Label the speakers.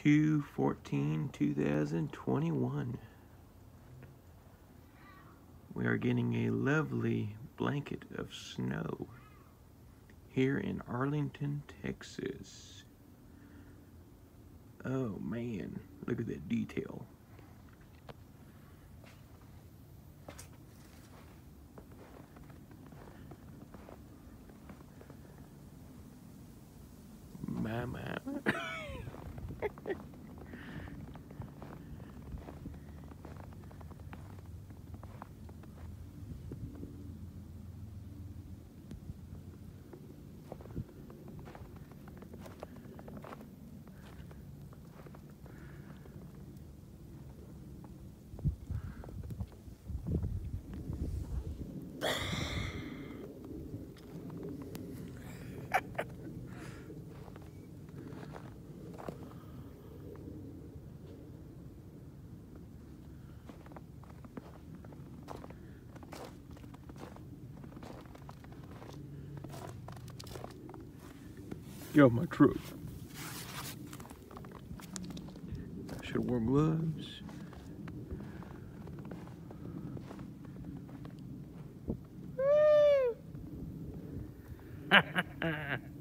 Speaker 1: 2/14/2021. We are getting a lovely blanket of snow here in Arlington, Texas. Oh man, look at that detail. My. Get off my truck. I should have worn gloves.